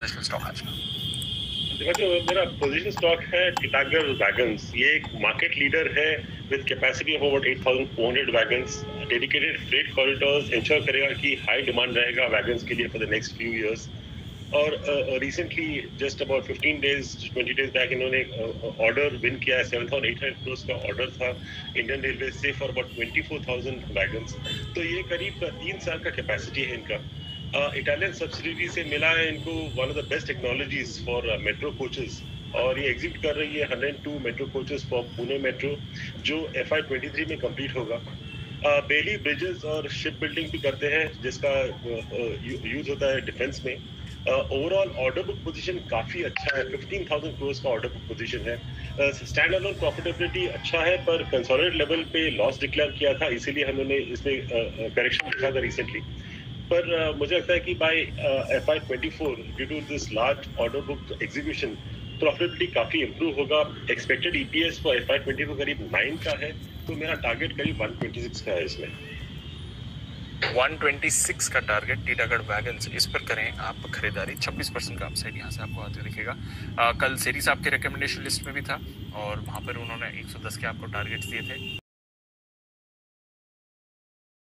Stock आज का। देखो जो मेरा पोजीशन स्टॉक है टिटागर वैगन्स। ये एक मार्केट लीडर है with capacity of about 8,400 wagons. Dedicated freight corridors ensure करेगा कि हाई डिमांड रहेगा वैगन्स के लिए for the next few years. और recently just about 15 days 20 days back इन्होंने ऑर्डर विन किया है। 7,800 crores का ऑर्डर था इंडियन रेलवे से फॉर अबाउट 24,000 वैगन्स। तो ये करीब 3 साल का कैपेसिटी है इनका। इटालियन सब्सिडरी से मिला है इनको one of the best technologies for metro coaches. और ये एग्जिट कर रही है 102 metro coaches for Pune metro, जो FY23 में कंप्लीट होगा। बेली ब्रिजेस और शिप बिल्डिंग भी करते हैं, जिसका यूज होता है डिफेंस में। ओवरऑल ऑर्डर बुक पोजीशन काफी अच्छा है। 15,000 crores का ऑर्डर बुक पोजीशन है। स्टैंड अलोन प्रॉफिटेबिलिटी अच्छा है, पर कंसोलिडेटेड लेवल पे लॉस डिक्लेयर किया था, इसीलिए हमने इसमें करेक्शन दिखा था रिसेंटली। पर मुझे लगता है कि by FY24 due to this large order book execution profitability काफी इंप्रूव होगा। एक्सपेक्टेड EPS फॉर FY24 करीब 9 का है, तो मेरा टारगेट करीब 126 का है इसमें। 126 का टारगेट टीटागढ़ वैगन्स, इस पर करें आप खरीदारी। 26% का अपसाइड यहाँ से आपको आते दिखेगा। कल सेरी साहब के रिकमेंडेशन लिस्ट में भी था और वहाँ पर उन्होंने 110 के आपको टारगेट दिए थे।